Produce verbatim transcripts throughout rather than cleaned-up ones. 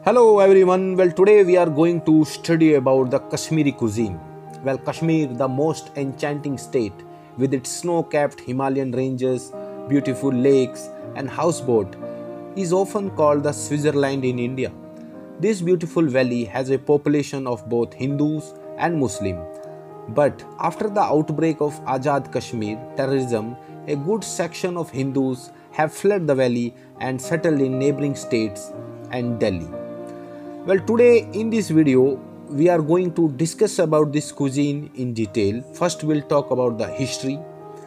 Hello everyone. Well, today we are going to study about the Kashmiri cuisine. Well, Kashmir, the most enchanting state with its snow-capped Himalayan ranges, beautiful lakes and houseboat, is often called the Switzerland in India. This beautiful valley has a population of both Hindus and Muslims. But after the outbreak of Azad Kashmir terrorism, a good section of Hindus have fled the valley and settled in neighboring states and Delhi. Well, today in this video, we are going to discuss about this cuisine in detail. First, we'll talk about the history,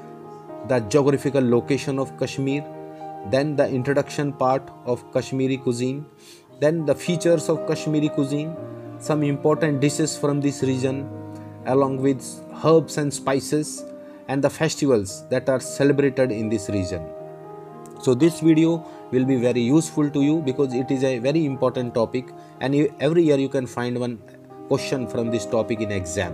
the geographical location of Kashmir, then the introduction part of Kashmiri cuisine, then the features of Kashmiri cuisine, some important dishes from this region, along with herbs and spices, and the festivals that are celebrated in this region. So this video will be very useful to you because it is a very important topic, and every year you can find one question from this topic in exam.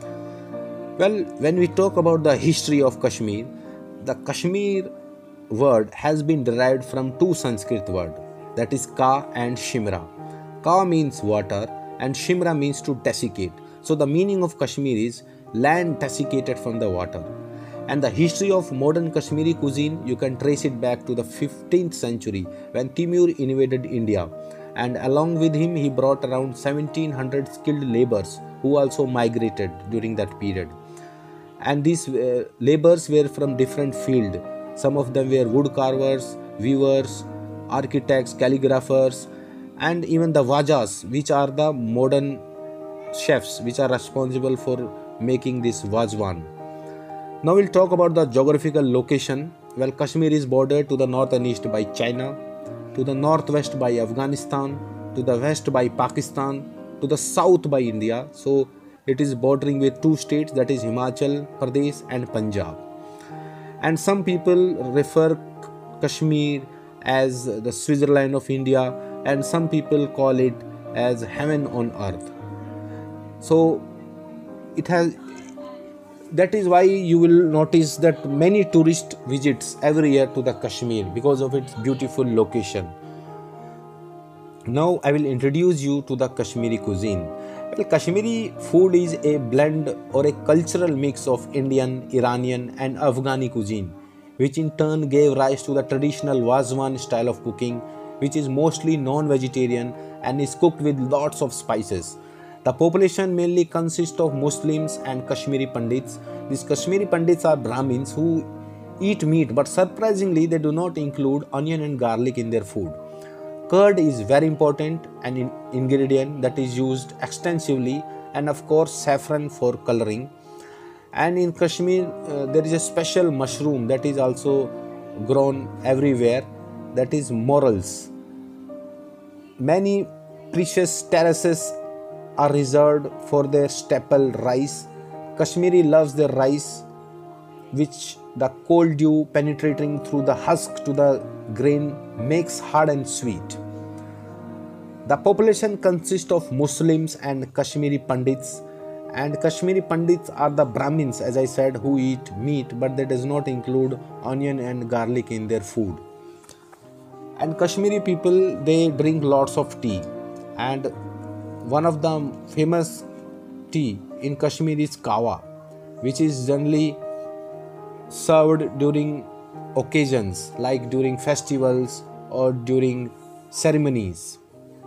Well, when we talk about the history of Kashmir, the Kashmir word has been derived from two Sanskrit words, that is Ka and Shimra. Ka means water and Shimra means to desiccate. So the meaning of Kashmir is land desiccated from the water. And the history of modern Kashmiri cuisine, you can trace it back to the fifteenth century when Timur invaded India, and along with him he brought around seventeen hundred skilled laborers who also migrated during that period. And these uh, laborers were from different fields. Some of them were wood carvers, weavers, architects, calligraphers, and even the Vajas, which are the modern chefs which are responsible for making this Vajwan. Now we'll talk about the geographical location. Well, Kashmir is bordered to the north and east by China, to the northwest by Afghanistan, to the west by Pakistan, to the south by India. So it is bordering with two states, that is Himachal Pradesh and Punjab. And some people refer Kashmir as the Switzerland of India, and some people call it as heaven on earth. So it has that is why you will notice that many tourist visits every year to the Kashmir because of its beautiful location. Now I will introduce you to the Kashmiri cuisine. Well, Kashmiri food is a blend or a cultural mix of Indian, Iranian and Afghani cuisine, which in turn gave rise to the traditional Wazwan style of cooking, which is mostly non-vegetarian and is cooked with lots of spices. The population mainly consists of Muslims and Kashmiri Pandits. These Kashmiri Pandits are Brahmins who eat meat, but surprisingly they do not include onion and garlic in their food. Curd is very important and in ingredient that is used extensively, and of course saffron for coloring. And in Kashmir uh, there is a special mushroom that is also grown everywhere, that is morels. Many precious terraces are reserved for their staple rice. Kashmiri loves their rice, which the cold dew penetrating through the husk to the grain makes hard and sweet. The population consists of Muslims and Kashmiri Pandits, and Kashmiri Pandits are the Brahmins, as I said, who eat meat, but that does not include onion and garlic in their food. And Kashmiri people, they drink lots of tea, and one of the famous tea in Kashmir is kawa, which is generally served during occasions like during festivals or during ceremonies.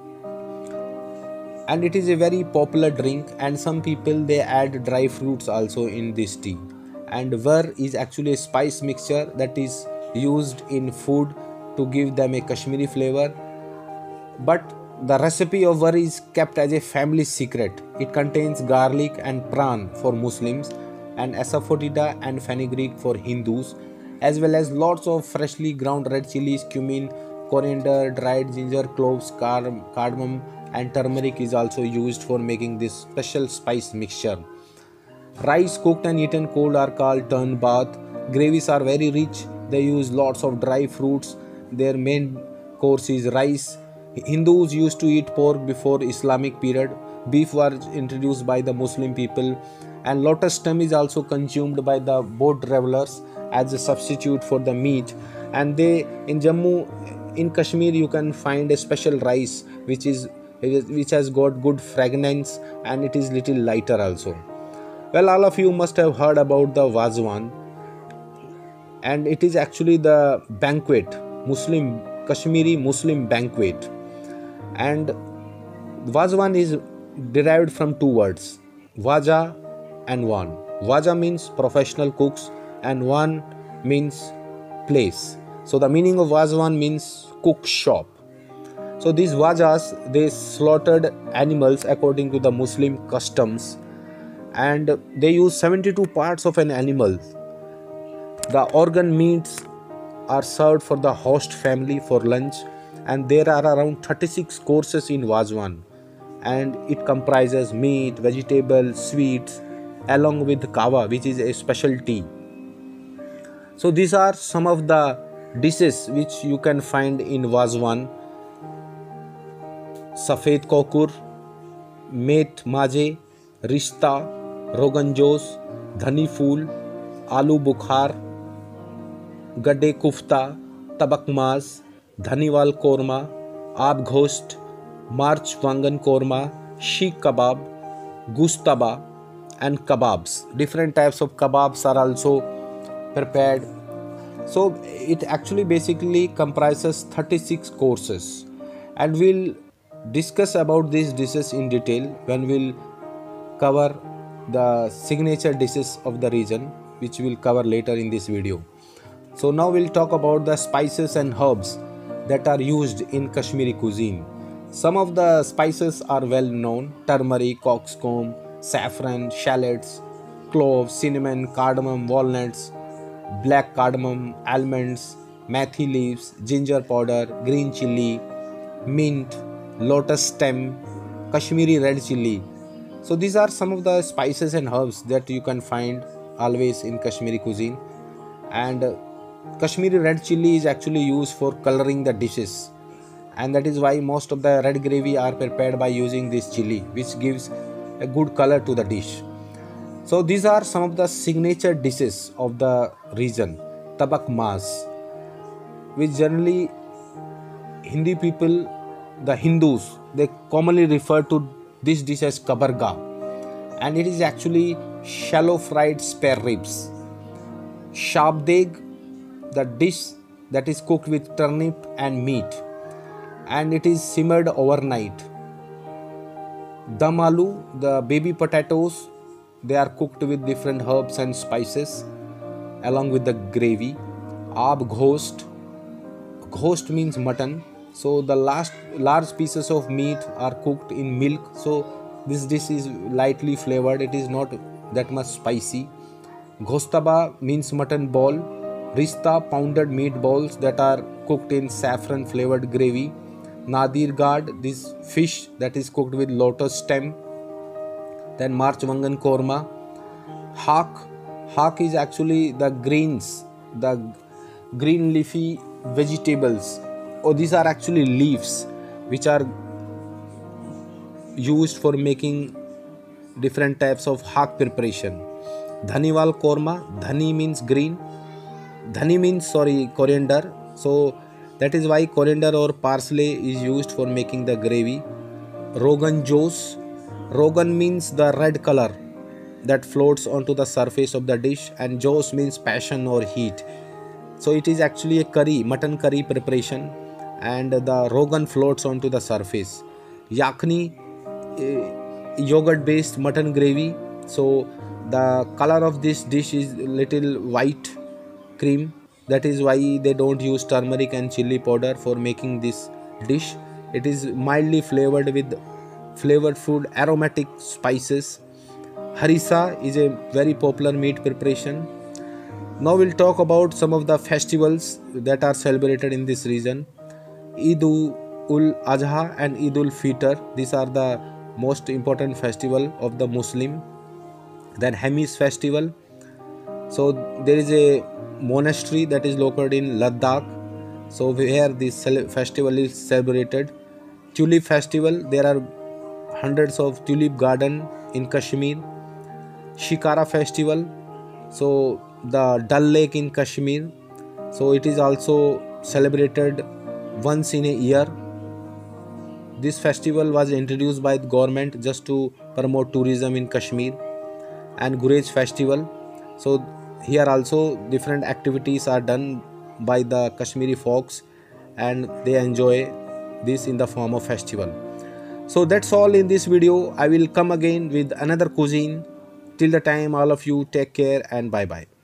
And it is a very popular drink, and some people they add dry fruits also in this tea. And var is actually a spice mixture that is used in food to give them a Kashmiri flavor. But the recipe of var is kept as a family secret. It contains garlic and pran for Muslims, and asafoetida and fenugreek for Hindus, as well as lots of freshly ground red chilies, cumin, coriander, dried ginger, cloves, cardamom and turmeric is also used for making this special spice mixture. Rice cooked and eaten cold are called turn bath. Gravies are very rich. They use lots of dry fruits. Their main course is rice. Hindus used to eat pork before Islamic period. Beef was introduced by the Muslim people, and lotus stem is also consumed by the boat travelers as a substitute for the meat. And they in Jammu, in Kashmir, you can find a special rice which is which has got good fragrance and it is little lighter also. Well, all of you must have heard about the Wazwan, and it is actually the banquet, Muslim Kashmiri Muslim banquet. And Wazwan is derived from two words, Waja and Wan. Waja means professional cooks and Wan means place. So the meaning of Wazwan means cook shop. So these Wajas, they slaughtered animals according to the Muslim customs, and they use seventy-two parts of an animal. The organ meats are served for the host family for lunch, and there are around thirty-six courses in Wazwan, and it comprises meat, vegetables, sweets, along with kava, which is a special tea. So these are some of the dishes which you can find in Wazwan: Safed Kokur, Met Maje, Rishta, Rogan Josh, Dhani Fool, Aloo Bukhar, Gadde Kufta, Tabak Maz, Dhaniwal Korma, Aab Ghost, March Wangan Korma, Sheikh Kebab, Gushtaba, and kebabs. Different types of kebabs are also prepared. So it actually basically comprises thirty-six courses, and we'll discuss about these dishes in detail when we'll cover the signature dishes of the region, which we'll cover later in this video. So now we'll talk about the spices and herbs that are used in Kashmiri cuisine. Some of the spices are well known: turmeric, coxcomb, saffron, shallots, cloves, cinnamon, cardamom, walnuts, black cardamom, almonds, methi leaves, ginger powder, green chili, mint, lotus stem, Kashmiri red chili. So these are some of the spices and herbs that you can find always in Kashmiri cuisine. And uh, Kashmiri red chili is actually used for coloring the dishes, and that is why most of the red gravy are prepared by using this chili, which gives a good color to the dish. So these are some of the signature dishes of the region. Tabak Maz, which generally Hindi people, the Hindus, they commonly refer to this dish as kabarga, and it is actually shallow fried spare ribs. Shabdeg, the dish that is cooked with turnip and meat, and it is simmered overnight. Dum aloo, the baby potatoes, they are cooked with different herbs and spices along with the gravy. Aab ghost, ghost means mutton. So the last large pieces of meat are cooked in milk. So this dish is lightly flavored. It is not that much spicy. Ghostaba means mutton ball. Rishta, pounded meatballs that are cooked in saffron flavored gravy. Nadir Gad, this fish that is cooked with lotus stem. Then March Wangan Korma. Hak, hak is actually the greens, the green leafy vegetables. Oh, these are actually leaves which are used for making different types of hak preparation. Dhaniwal Korma, dhani means green, dhani means sorry coriander. So that is why coriander or parsley is used for making the gravy. Rogan Josh, Rogan means the red color that floats onto the surface of the dish, and Josh means passion or heat. So it is actually a curry, mutton curry preparation, and the Rogan floats onto the surface. Yakhni, uh, yogurt based mutton gravy. So the color of this dish is little white cream. That is why they don't use turmeric and chili powder for making this dish. It is mildly flavored with flavored food aromatic spices. Harissa is a very popular meat preparation. Now we'll talk about some of the festivals that are celebrated in this region. Eid ul Adha and Eid ul Fitr, these are the most important festival of the Muslim. Then Hamis festival. So there is a monastery that is located in Ladakh, so where this festival is celebrated. Tulip festival, there are hundreds of tulip garden in Kashmir. Shikara festival, so the Dal Lake in Kashmir, so it is also celebrated once in a year. This festival was introduced by the government just to promote tourism in Kashmir. And Gurez festival, so here also different activities are done by the Kashmiri folks, and they enjoy this in the form of festival. So that's all in this video. I will come again with another cuisine. Till the time, all of you take care and bye bye.